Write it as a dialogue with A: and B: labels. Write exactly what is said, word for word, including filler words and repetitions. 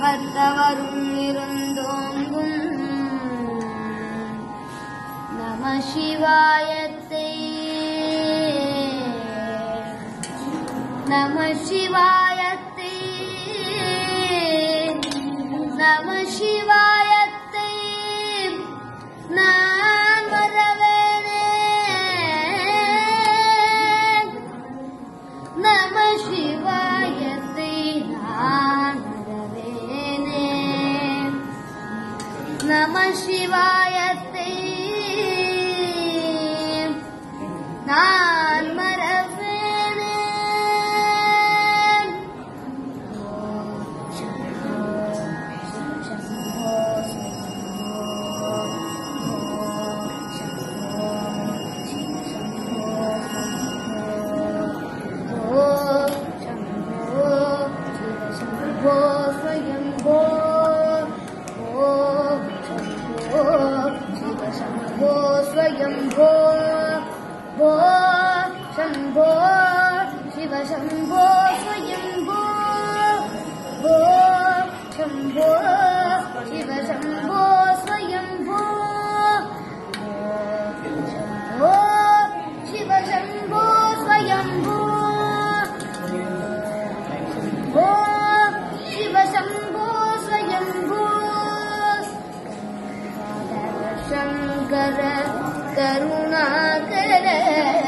A: அத்தவரும் இருந்தோங்கும் நம சிவாயத்தை நம சிவாயத்தை நம சிவாயத்தை நான் வரவேனே நம சிவாயத்தை நான் வரவேனே நம சிவாயத்தை நான் மறவேனே स्वयंभो भो शंभो शिव शंभो स्वयंभो भो शंभो शिव शंभो स्वयंभो भो शिव शंभो स्वयंभो भो शिव शंभो स्वयंभो शंकर करुणाकर